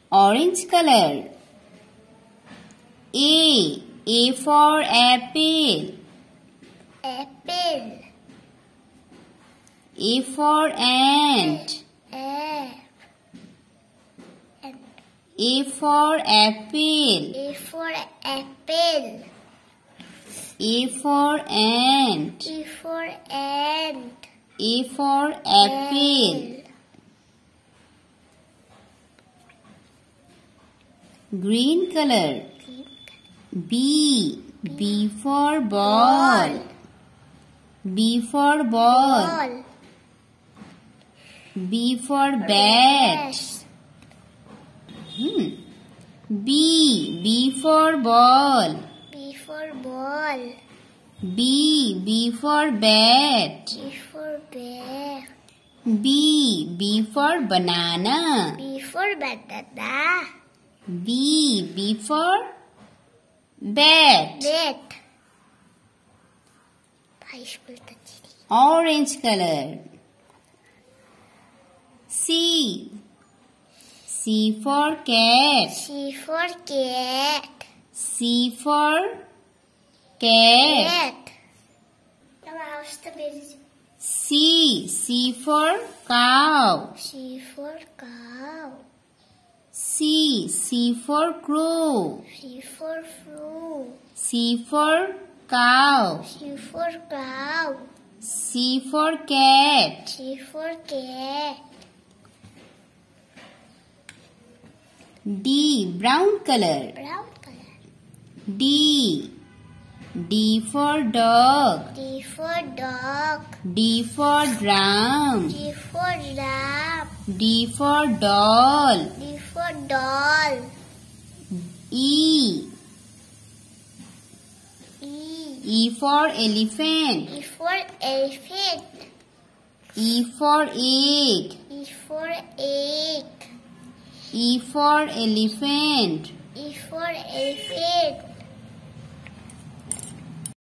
Orange color. A for apple. Apple. A for ant. A for apple. A for apple. A for ant. E for ant. A for apple. Green color. B. B for ball. B for ball. B for bat. B. B for ball. B for ball. B. B for bat. B for bear. B. B for banana. B for banana. B. B for bat. Bat. Orange color. C. C for cat. C for cat. C for cat. C. C for cow. C for cow. C. C for crow. C for crow. C for cow. C for cow. C for cat. C for cat. D. Brown color. Brown color. D. D for dog. D for dog. D for drum. D for drum. D for doll. D for doll. E. E. E for elephant. E for elephant. E for egg. E for egg. E for elephant. E for elephant.